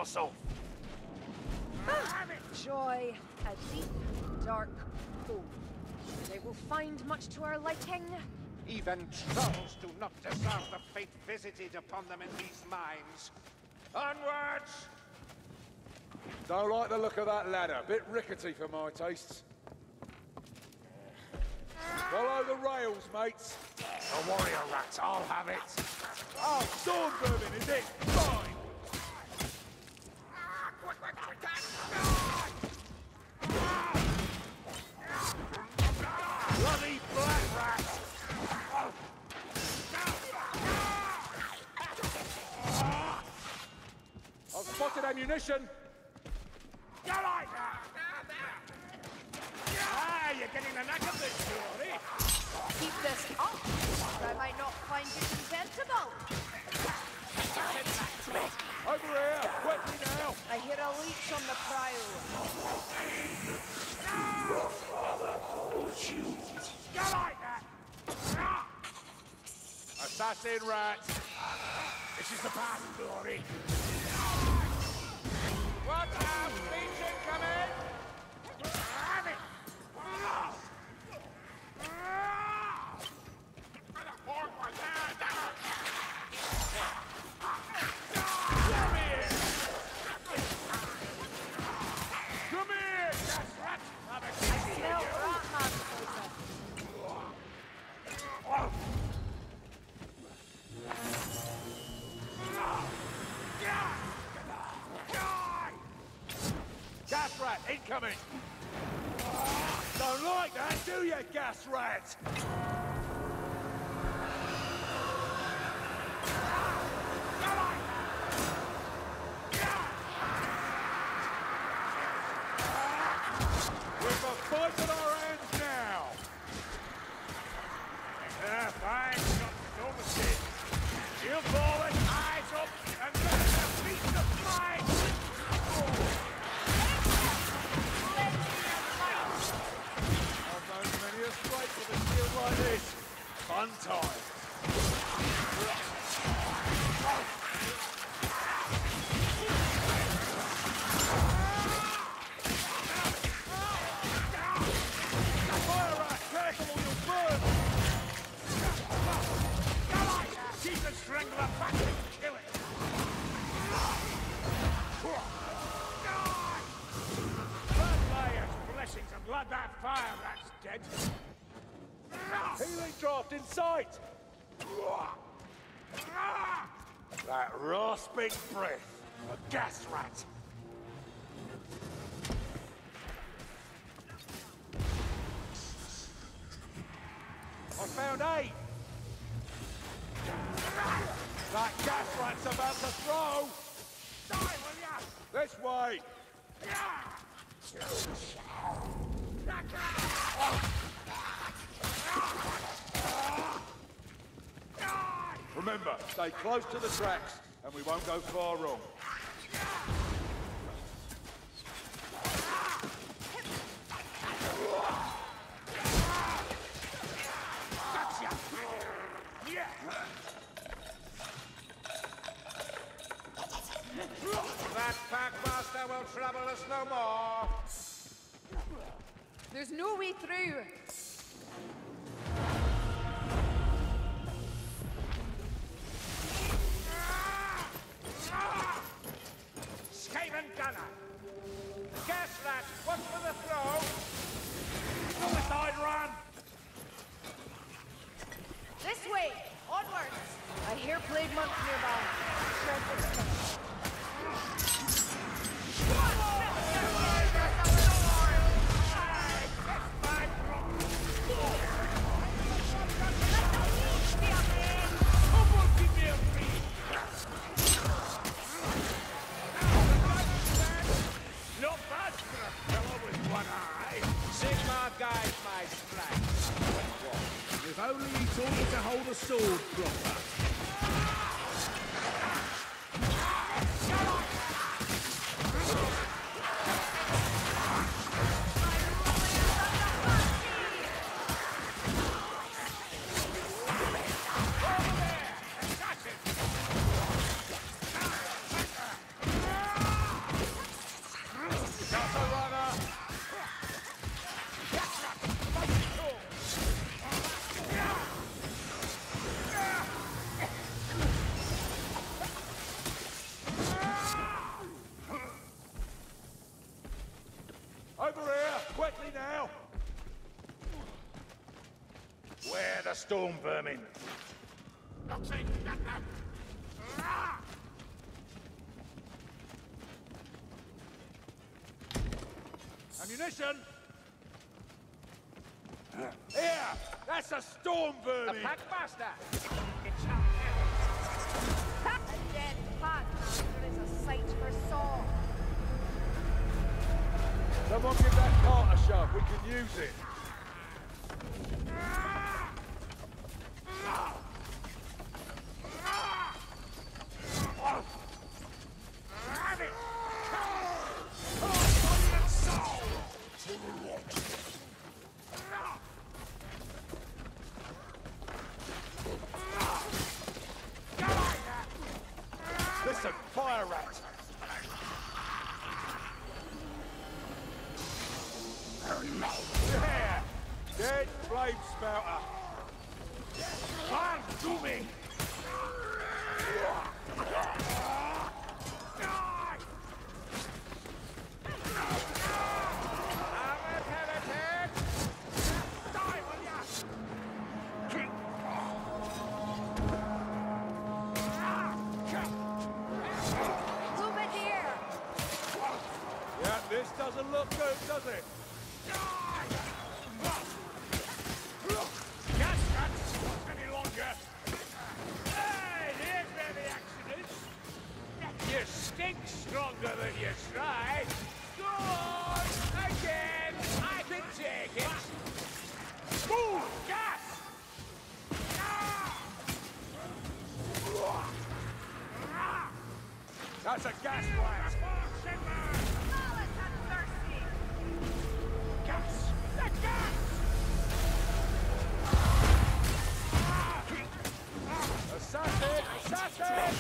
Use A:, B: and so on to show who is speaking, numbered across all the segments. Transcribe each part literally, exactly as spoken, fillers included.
A: us off.
B: Joy, a deep, dark hole. They will find much to our liking.
C: Even trolls do not deserve the fate visited upon them in these mines. Onwards!
D: Don't like the look of that ladder. Bit rickety for my tastes. Follow the rails, mates.
A: The warrior rats, I'll have it.
D: Oh, storm vermin, is it? Fine.
A: Bloody black rats!
D: I've spotted ammunition.
A: You like that? Ah, you're getting the knack of this, Glory.
B: Keep this up, or I might not find you contemptible.
D: Over here, wet me now.
B: I hear a leech on the prowl.
A: You like that?
D: Assassin rats.
A: This is the path, Glory.
C: Watch out! Leech incoming!
A: Have it!
D: Come here!
B: I smell rat man poison.
D: Gas rat incoming! Don't like that, do you, gas rat? We've got fight in our hands now!
A: Ah, fine, got the normal shit. Shield forward, eyes up, and let the beast of fly!
D: I've known many a strike with a shield like this. Fun time. Fire rat, careful or you'll burn!
A: Keep the strangler back and kill it! Blood layers, blessings, and blood that fire rat's dead.
D: Healing draft in sight! That rasping breath, a gas rat. I found eight. That gas rat's about to throw.
A: Die, will ya?
D: This way. Remember, stay close to the tracks, and we won't go far wrong.
A: Gotcha! Yeah!
C: That packmaster will trouble us no more.
B: There's no way through.
C: Skaven gunner! Gas rat, watch for the throw! Suicide run!
B: This way! Onwards! I hear plague monk nearby. Tread this way.
A: Not bad for a fellow with one eye.
C: Sigmar guides my strikes.
E: If only he taught me to hold a sword proper.
D: storm vermin. Ammunition! Here! That's a storm
C: A
D: vermin!
C: packmaster!
B: A dead packmaster is a sight for sore.
D: Someone give that cart a shove, we can use it. Listen, fire rat! Yeah! Dead flame spouter!
A: Come to me!
B: Lumadier!
D: Yeah, this doesn't look good, does it?
A: Gas can't stop any longer! Hey, here's where the action is! You stink stronger than you try! Go on! Again! I can take it! Move! Gas!
D: That's a gas blast!
B: Malice and thirsty!
A: Gas! The gas!
D: Assassin! Assassin!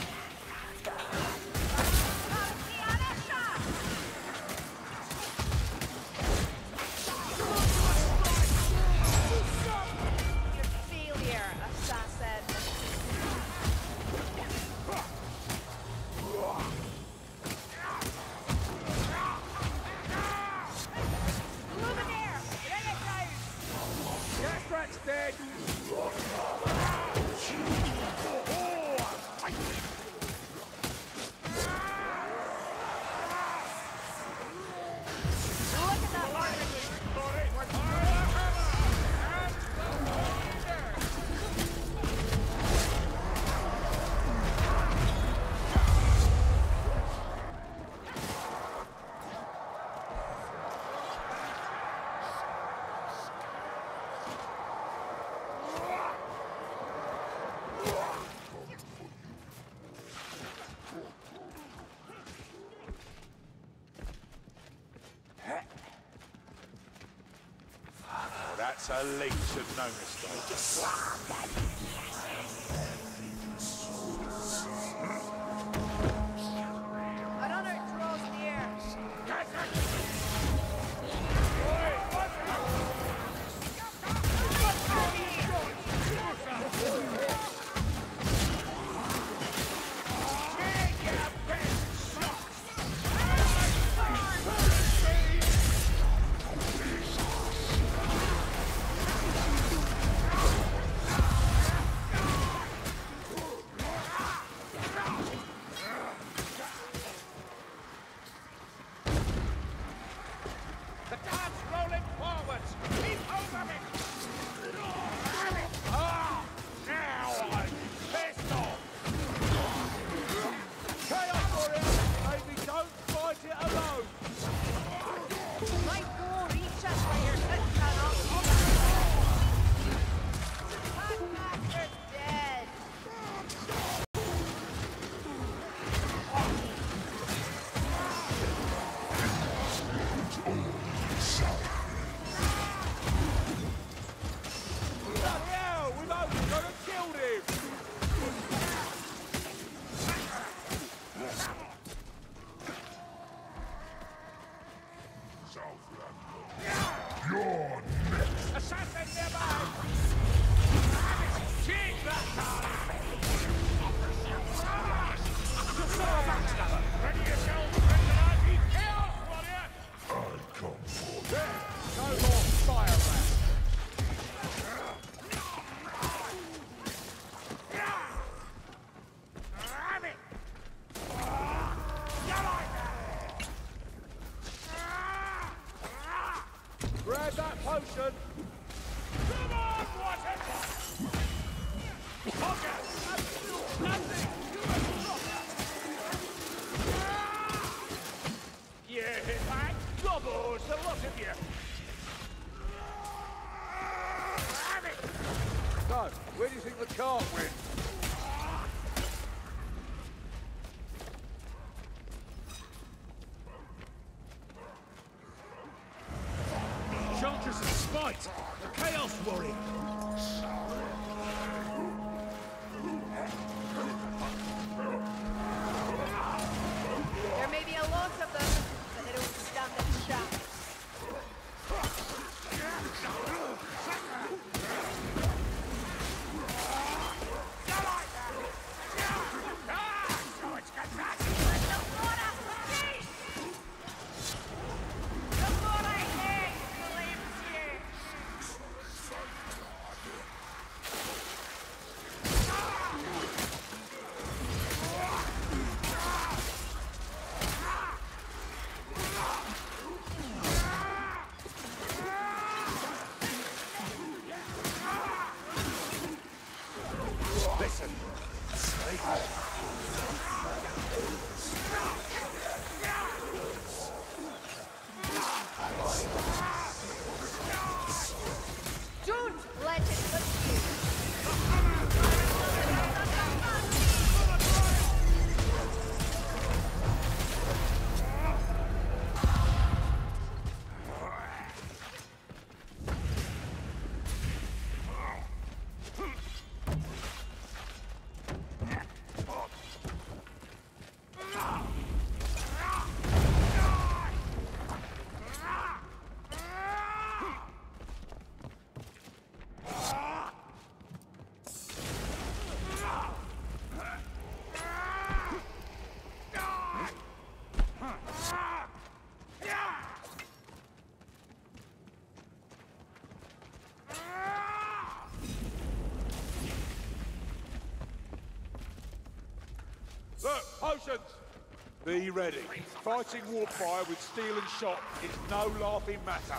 B: Your failure, assassin. Luminaire! Bring it down!
D: Gas rat's dead!
B: Look at that one!
D: Oh, that's a leech of no mistake.
B: I don't know it draws in the air.
D: potion!
A: Come on, water! Hogger! Nothing! You You hit back, gobbles, the lot of you! Have it!
D: So, where do you think the cart went?
E: Enchantress of Spite! The Chaos Warrior!
B: There may be a lot of them, but they don't stand a chance.
D: Listen, Snake.
B: Don't let it touch you!
D: Look, potions! Be ready. Fighting Warpfire with steel and shot is no laughing matter.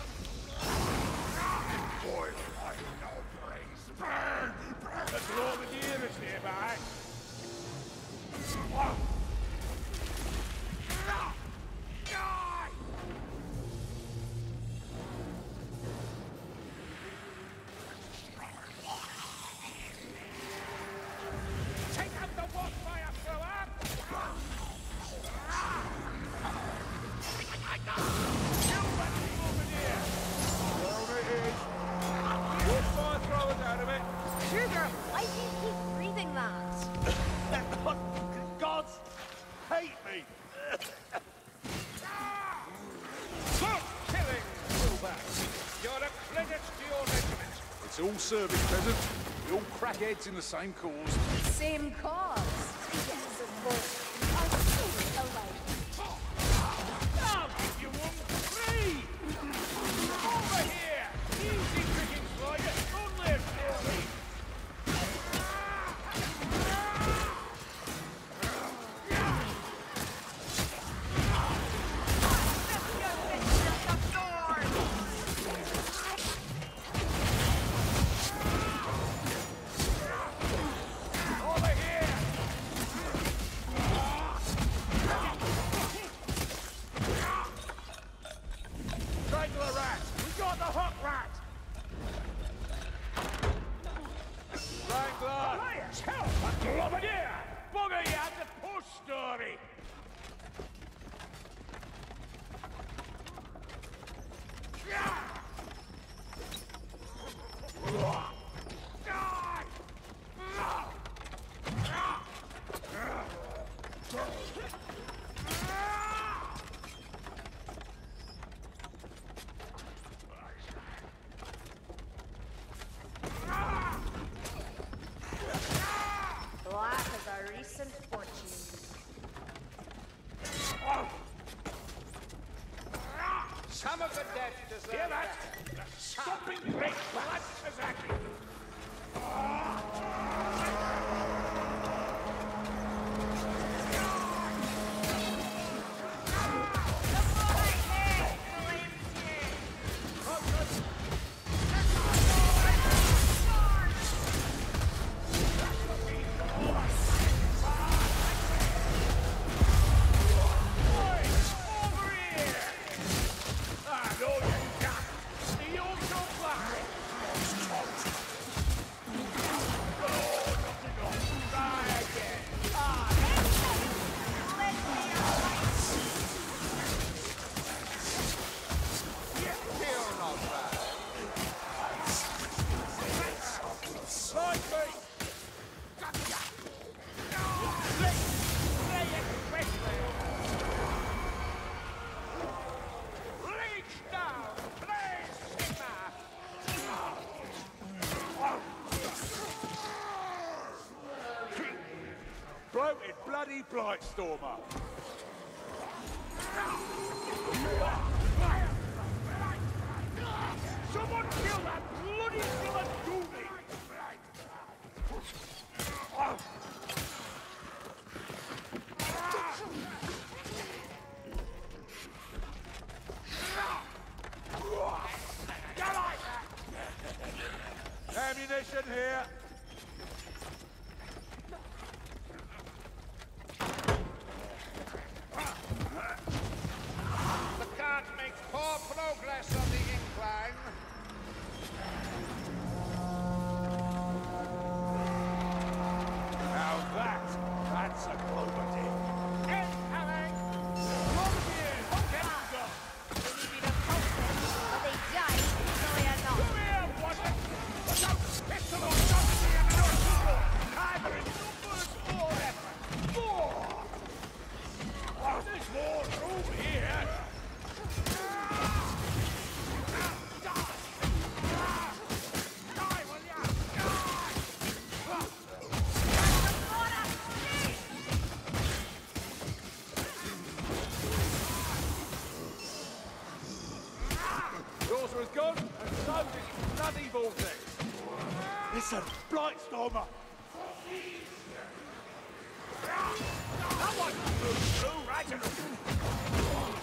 A: Boy, I know brains burn! The Glormadier is nearby! Take out the Warpfire thrower! You went the Glormadier!
D: There it is. Warpfire throwers out of it.
B: Sugar, why do you keep breathing that?
D: Gods hate me.
A: Stop killing, Fullback! You're a credit to your regiment!
D: It's all service, peasant. We all crackheads in the same cause.
B: Same cause. Yes, of course. I'll take a life.
A: I'll give you one free! Over here! Easy pickings for you! Don't live near me! Over here! Strangler rat! We got the hook rat!
D: Strangler!
A: Lions, help! A Glormadier! Bugger you at the post story!
B: Black as our recent fortunes.
C: Some of the dead deserve
A: Hear that?
C: death.
A: The stomping great blood Kazaki!
D: Blightstormer.
A: Someone kill that bloody son Doomie!
D: Ammunition here.
C: The cart makes poor progress on the incline.
D: Now that, that's a clover tip.
A: Incoming! Come here! Get go!
B: They need me to help them, but they died, so I are not.
A: Come here, Watson! Don't pistol or something in your people! Either in numbers or effort! More! Oh, there's more room here! Die, will ya?
D: Daughter is gone, and so is bloody vortex. Listen, Blightstormer.
A: That one flew through right at the...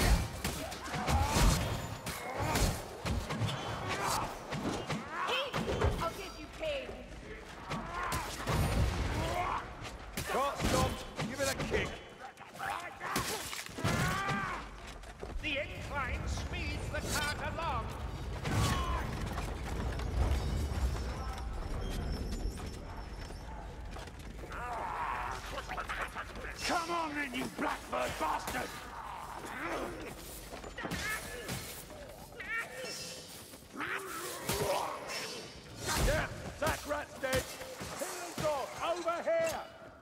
B: I'll give you pain.
D: Can't stop. Give it a kick.
C: The incline speeds the cart along.
A: Come on then, you blackbird bastard!
D: Yeah, that rat's dead. Heels off, over here.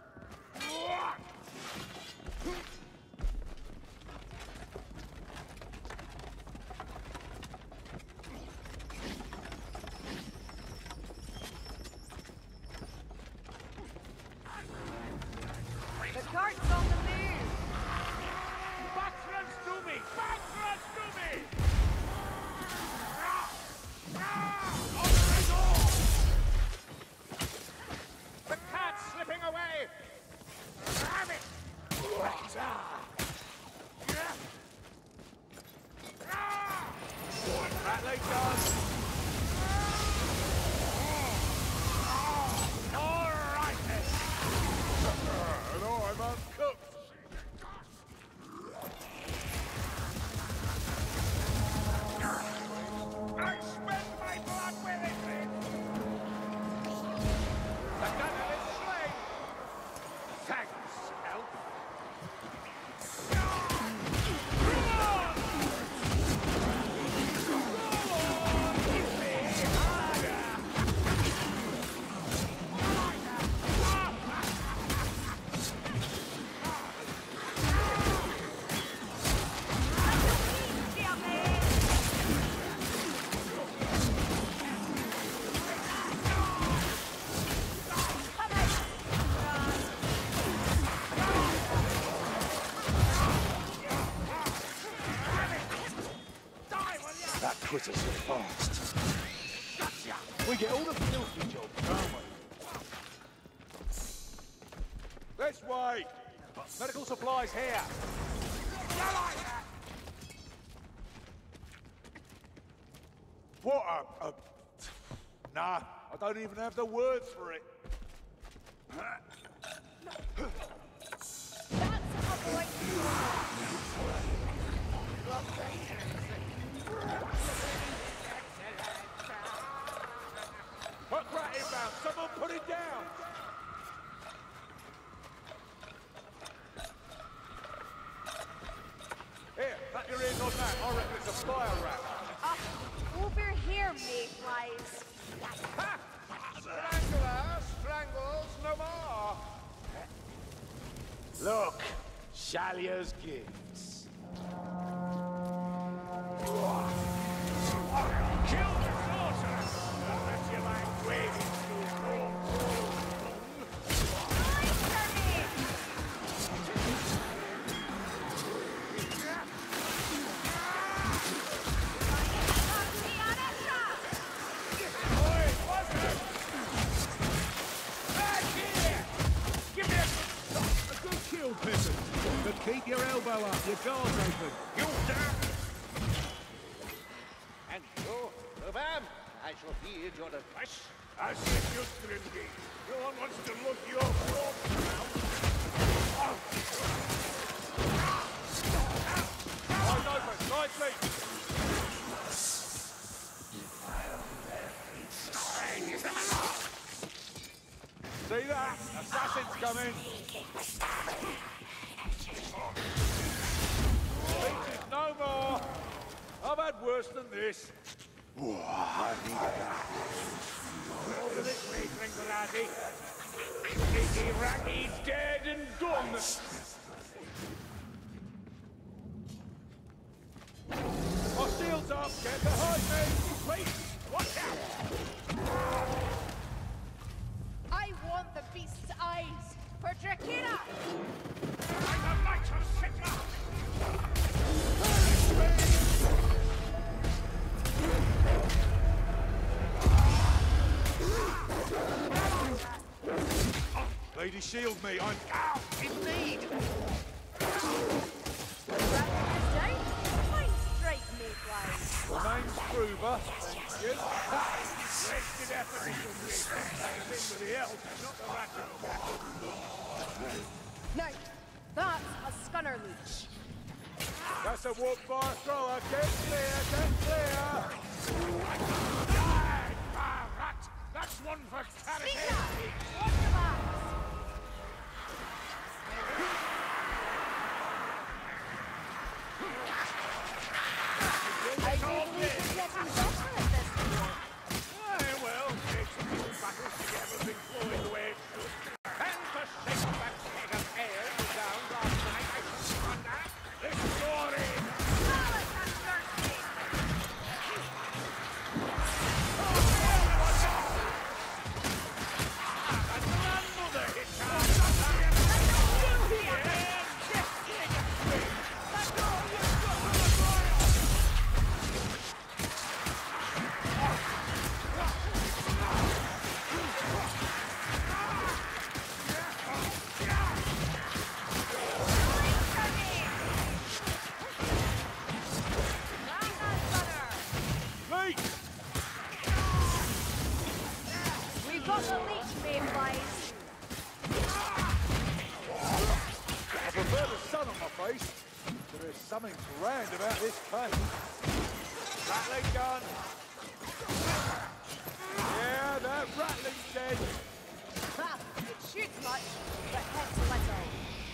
B: The cart's on the move.
A: Back runs to me! Back runs to me!
C: The cart's slipping away.
A: Damn it!
D: Rattling guns.
A: All right then!
D: And I'm uncooked.
A: I spent my blood with it, then!
C: The gunner is slain.
A: Thanks, Elf.
D: That critter's fast. Gotcha. We get all the filthy jobs, don't we? This way. Medical supplies here. What a, a... Nah, I don't even have the words for it.
B: That's a boy.
D: Hook rat inbound. Someone put it down. Here, clap your ears on that. I reckon it's a fire rat.
B: Up over here, mayflies.
C: Ha! Strangler strangles no more.
D: Look, Shalier's gifts.
A: Kill the sorcerer! Unless you like wading through cold.
B: Nice, Kirby!
E: up. Your guard's open.
C: You damn! And you, Rubam, I shall heed your advice.
A: I said you, Grimgate. No one wants to look your corpse now.
D: Eyes open, nicely. See that? Assassin's coming. Leeches no more. I've had worse than this.
A: Over this way, Gringolardi. Sticky Raggy's dead and gone.
D: My shield's up. Get behind me.
A: Wait! Watch out!
B: I want the beast's eyes for Drakira!
A: I'm the light of Sigma!
D: Lady, shield me. I'm
C: Out in need!
B: Rather down? Fine strike, Mayfly.
D: the name's Gruber. Thank you.
A: Wasted effort into this. I've been with the elves, not the rat.
B: Now, that's a Scunner Leech.
D: That's a walk fire thrower. Get clear, get clear.
A: Die, fire rat! That's one for charity!
B: Speaker! Watch your backs! I think we can get some better at this war.
A: Aye, well, takes a few battles to get everything flowing the way it should.
C: And to shake that keg of ale down last night, I should wonder.
A: This glory!
B: Alice and thirsty!
A: And grandmother hit her!
D: Leech!
B: We've got the leech, Mayflies.
D: I prefer the sun on my face, but there's something grand about this pain. Rattling gun. Yeah, that rattling's dead.
B: Ha! It shoots much, but hits little.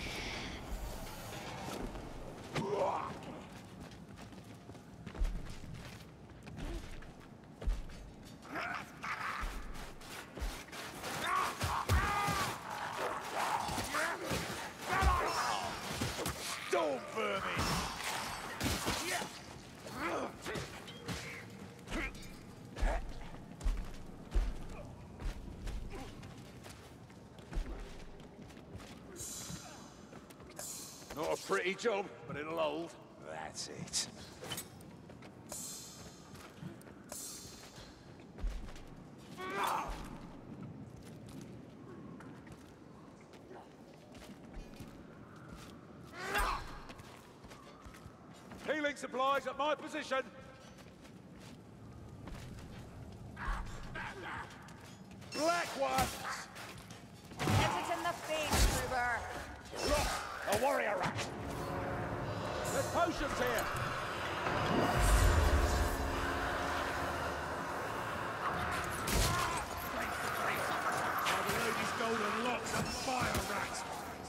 D: Storm vermin. Not a pretty job, but it'll hold. That's it. Healing supplies at my position. Black ones!
B: Hit it in the face, Gruber.
A: Look, a warrior rat!
D: There's potions here.
E: Now the lady's golden locks and fire rat.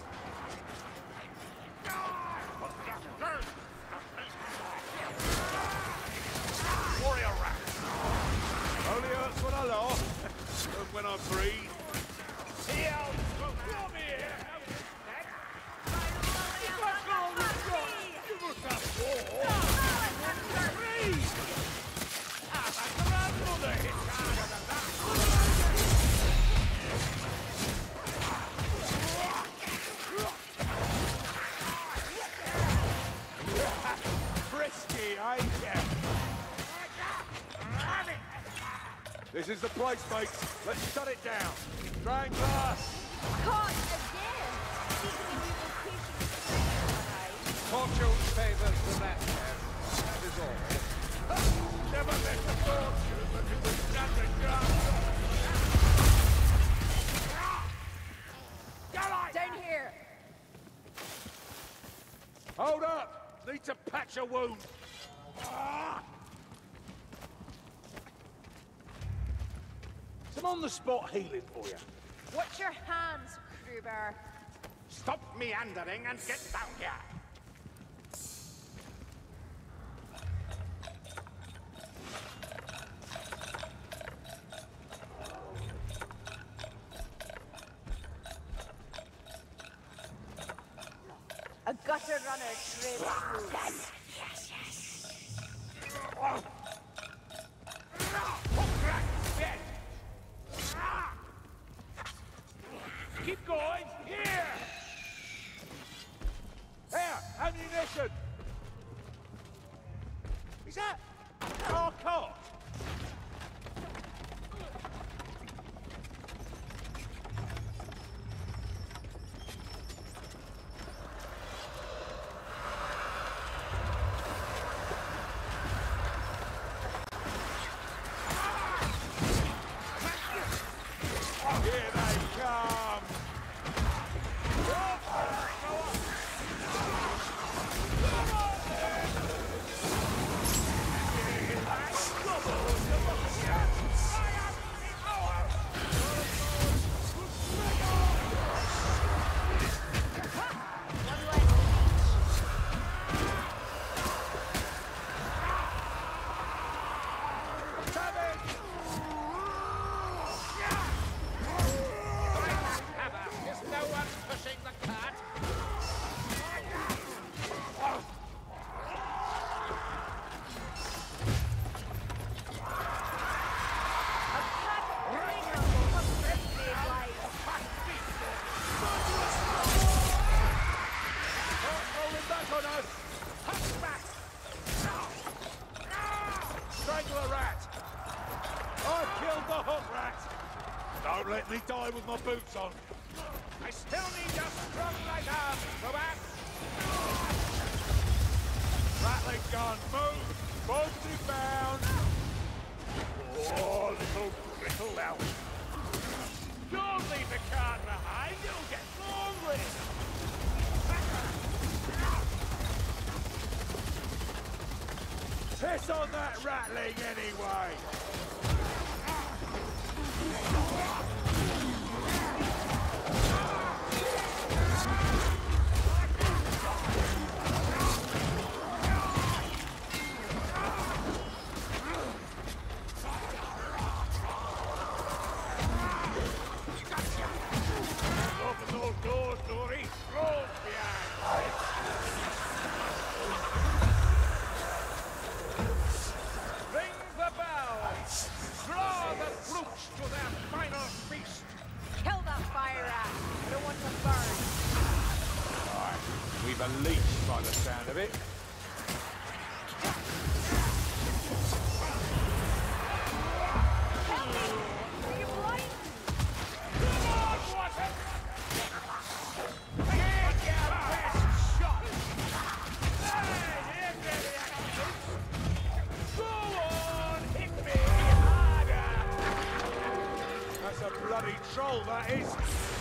A: Warrior rat!
D: Only hurts when I laugh, and when I breathe.
A: Here, come here! Give us a war! Freeze! Ah, my grandmother hit harder than that!
D: Frisky, ain't ya? This is the place, mates. Let's shut it down. Drain glass.
B: Caught again! Speaking of evil patients,
C: Fortune favors the landlord. That is all.
A: Never let the fortune look at the standard ground.
B: Down here!
D: Hold up! Need to patch a wound. Some on-the-spot healing for you.
B: Watch your hands, Kruber.
C: Stop meandering and get down here.
B: A gutter runner trails through.
A: Keep going! Here!
D: Here! Ammunition!
C: Is that our cart?
D: Here they come!
C: Is no one pushing the cart?
D: Rolling back on us! Huck back! Strangle a rat! I killed the hook rat! Don't let me die with my boots on!
C: I still need your strong right arm, Robert.
D: Rattling gun, move! Bolty bound! Oh, little brittle out!
A: Don't leave the cart behind, it'll get lonely!
D: Piss on that rattling anyway!
A: Open those doors, Dory! Close behind! Ring the bell! Draw the brutes to their final feast!
B: Kill that fire rat. I don't want to burn.
D: We've a leech by the sound of it.
B: Help me! Are you blind?
A: Come on, Watson! Get your best shot! Hey, here, baby, actions! Go on, hit me harder!
D: That's a bloody troll, that is!